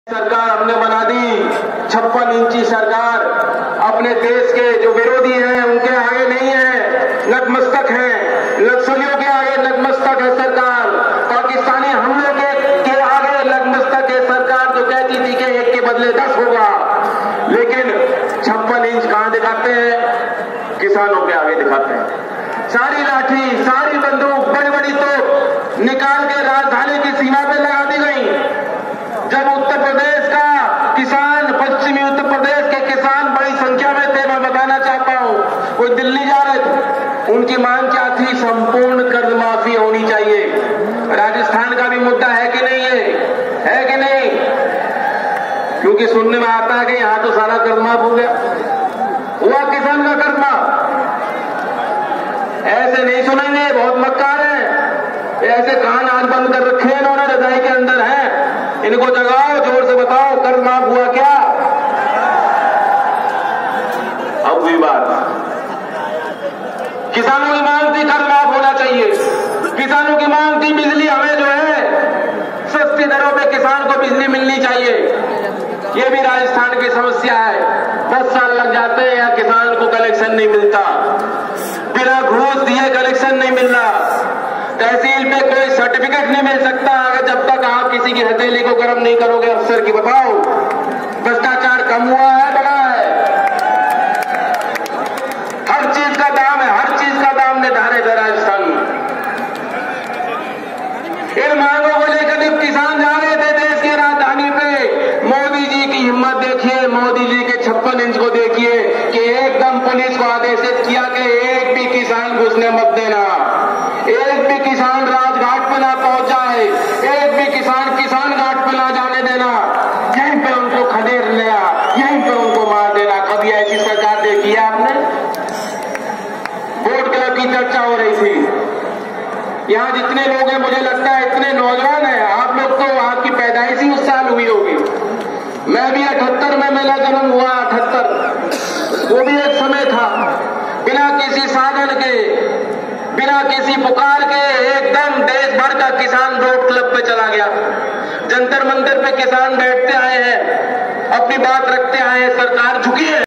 सरकार हमने बना दी 56 इंची सरकार। अपने देश के जो विरोधी हैं उनके आगे नहीं है, नतमस्तक है। नक्सलियों के आगे नतमस्तक है सरकार। पाकिस्तानी हमलों के आगे नतमस्तक है सरकार, जो कहती थी कि 1 के बदले 10 होगा। लेकिन 56 इंच कहां दिखाते हैं? किसानों के आगे दिखाते हैं। सारी लाठी, सारी बंदूक, बड़ी बड़ी तोप निकाल के राजधानी की सीमा पे लगा दी गई। जब उत्तर प्रदेश का किसान, पश्चिमी उत्तर प्रदेश के किसान बड़ी संख्या में थे, मैं बताना चाहता हूं, वो दिल्ली जा रहे थे। उनकी मांग क्या थी? संपूर्ण कर्ज माफी होनी चाहिए। राजस्थान का भी मुद्दा है कि नहीं है कि नहीं? क्योंकि सुनने में आता है कि यहां तो सारा कर्ज माफ हो गया। हुआ किसान का कर्ज माफ? ऐसे नहीं सुनेंगे, बहुत मक्कार है। ऐसे कान आज बंद कर रखे इन्होंने, रजाई के अंदर है। इनको जगाओ, जोर से बताओ, कर्ज माफ हुआ क्या? अब हुई बात। किसानों की मांग थी कर्ज माफ होना चाहिए। किसानों की मांग थी बिजली हमें जो है सस्ती दरों पे किसान को बिजली मिलनी चाहिए। ये भी राजस्थान की समस्या है। 10 साल लग जाते हैं या किसान को कलेक्शन नहीं मिलता, बिना घूस दिए कलेक्शन नहीं मिल रहा। तहसील में कोई सर्टिफिकेट नहीं मिल सकता अगर जब तक आप किसी की हथेली को गर्म नहीं करोगे अफसर की। बताओ, भ्रष्टाचार कम हुआ है, बढ़ा है? हर चीज का दाम है, हर चीज का दाम निर्धारित है राजस्थान में। इन मांगों को लेकर जब किसान जा रहे थे देश की राजधानी पे, मोदी जी की हिम्मत देखिए, मोदी जी के 56 इंच को देखिए कि एकदम पुलिस को आदेशित किया कि एक भी किसान घुसने मत देना, एक भी किसान राजघाट पर ना पहुंच जाए, एक भी किसान घाट पर ना जाने देना। यहीं पे उनको खदेड़ लिया, यहीं पे उनको मार देना। कभी ऐसी सरकार देखी है आपने? वोट क्लब की चर्चा हो रही थी। यहाँ जितने लोग हैं मुझे लगता है इतने नौजवान हैं, आप लोग तो आपकी पैदाइश ही उस साल हुई होगी। मैं भी 78 में मेरा जन्म हुआ, 78। वो भी एक समय था बिना किसी साधन के, बिना किसी पुकार के एकदम देश भर का किसान वोट क्लब पे चला गया। जंतर मंतर पे किसान बैठते आए हैं, अपनी बात रखते आए हैं, सरकार झुकी है।